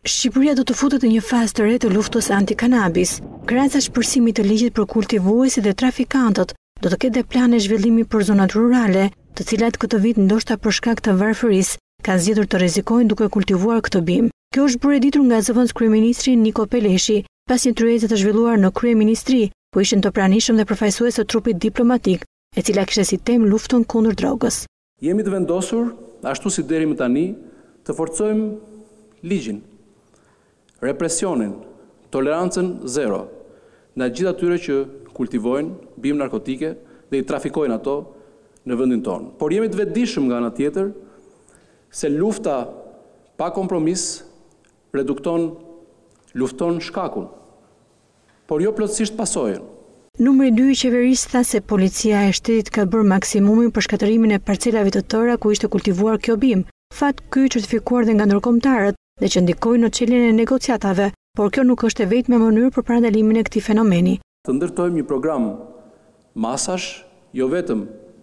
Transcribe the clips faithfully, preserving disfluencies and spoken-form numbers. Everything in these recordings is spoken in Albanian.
Shqipëria do të futet në një fazë të re të luftës anti-kanabis. Krahas shpërsimit të ligjit për kultivuesit dhe trafikantët, do të ketë dhe plane zhvillimi për zonat rurale, të cilat këtë vit ndoshta për shkak të varfërisë kanë zgjedhur të rrezikojnë duke kultivuar këtë bimë. Kjo është bërë ditur nga zëvendës kryeministri Niko Peleshi, pas një tryeze të zhvilluar në kryeministri, ku ishin të pranishëm dhe përfaqësues të trupit diplomatik, e cila kishte si temë luftën kundër drogës. Jemi të vendosur, ashtu si deri më tani, të forcojmë ligjin, represionin, tolerancën zero ndaj gjithë atyre që kultivojnë bimë narkotike dhe i trafikojnë ato në vendin tonë. Por jemi të vetëdijshëm nga ana tjetër se lufta pa kompromis redukton, lufton shkakun, por jo plotësisht pasojën. Numri dy i qeverisë tha se policia e shtetit ka bërë maksimumin për shkatërimin e parcelave të tëra ku ishte kultivuar kjo bimë. Fat ky certifikuar dhe nga ndërkombëtarët dhe që ndikojnë në çeljen e negociatave, por kjo nuk është e vetmja mënyrë për parandalimin e këtij fenomeni. Të ndërtojmë një program masash, jo vetëm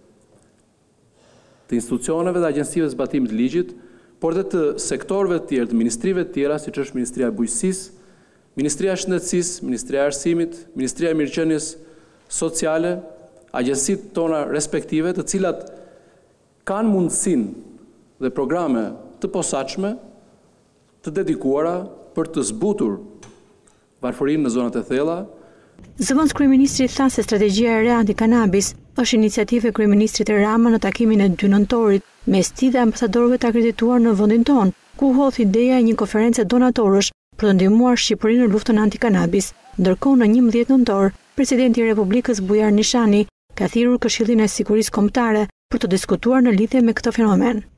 të institucioneve dhe agjencive të zbatimit të ligjit, por dhe të sektorëve të tjerë, të ministrive të tjera, siç është Ministria e Bujqësisë, Ministria e Shëndetësisë, Ministria e Arsimit, Ministria e Mirëqenies Sociale, agjencitë tona respektive, të cilat kanë mundësinë dhe programe të posaçme të dedikuara për të zbutur varfërinë në zonat e thella. Zëvendës kryeministri tha se strategjia e re anti-kanabis është iniciativë e kryeministrit Rama në takimin e dy nëntorit mes tij dhe ambasadorëve të akredituar në vendin tonë, ku hodh ideja e një konferencë donatorësh për të ndihmuar Shqipërinë në luftën anti-kanabis. Ndërkohë në njëmbëdhjetë nëntor, presidenti i Republikës Bujar Nishani ka thirrur Këshillin e Sigurisë Kombëtare për të diskutuar në lidhje me këtë fenomen.